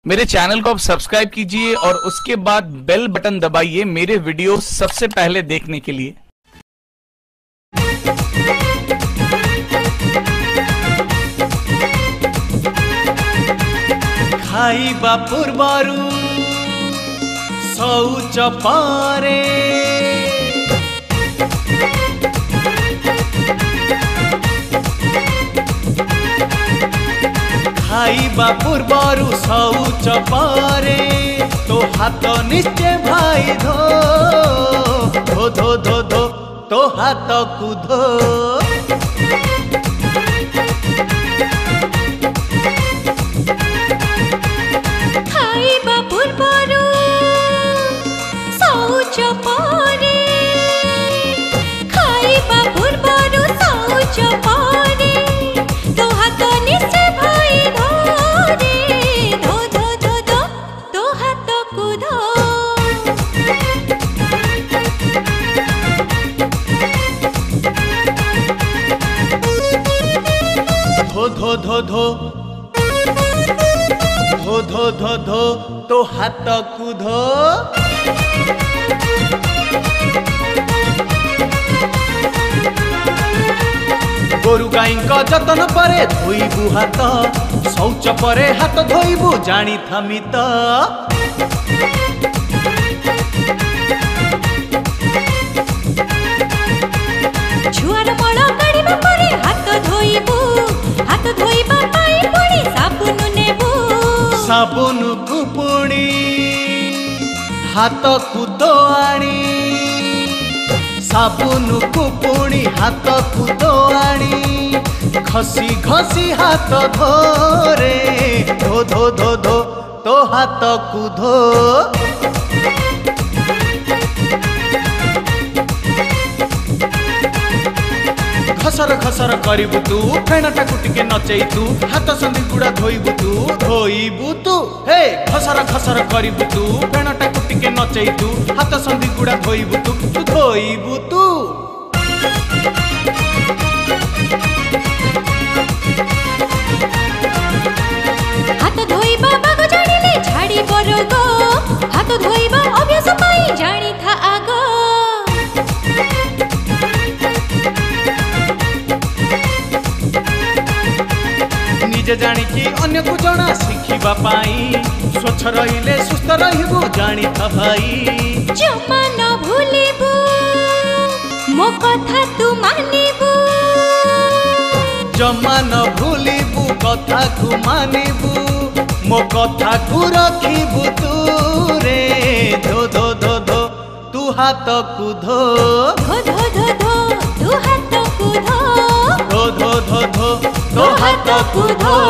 मेरे चैनल को आप सब्सक्राइब कीजिए और उसके बाद बेल बटन दबाइए मेरे वीडियो सबसे पहले देखने के लिए। खाइबा पूर्वरु शौच पारे खाइबा पूर्वरु शौच पारे तो हाथ निश्चय भाई धो धो धो धो धो तो हाथ को धो। खाइबा पूर्वरु शौच पारे खाइबा पूर्वरु शौच पारे तो हाथ निश्चय भाई धो रे धो धो धो धो तो हाथ को धो। धो धो धो धो धो धो धो तो हाथ को धो। गोरु गाई जतन परे धोइबु हाथ शौच परे हाथ धोइबु जानी थमित। छुआर मळ काढिबा परे हाथ धोइबु हाथ धोइबा पाई पुणी साबुन नेबु साबुन को पुणी हाथ को तो आनी साबुन को पुणी हाथ को तो आनी घसी घसी हाथ धो रे धो धो धो धो तो हाथ को धो। खसर खसर करिबु तू फेणटा कुटिके नचै तू हाथ संधि गुड़ा धोइबु तू हे खसर खसर करिबु तू फेणटा कुटिके नचै तू हाथ संधि गुड़ा धोइबु तू। हाथ धोइबा बाग जानिले झाड़ी बरोग हाथ धोइबा अभ्यास पाई जानी था आग। निजे जानिकी अन्य को जना शिखिबा पाई स्वच्छ रहिले सुस्थ रहिबु जानी था भाई। जमा न भूलिबु मो कथा तू मानिबु जमा न भूलिबु कथा को मानिबु मो कथा को रखिबु तू रे धो धो धो धो तू हाथ को धो धो धो धो धो तू हाथ को धो धो धो धो धो तो हाथ को धो।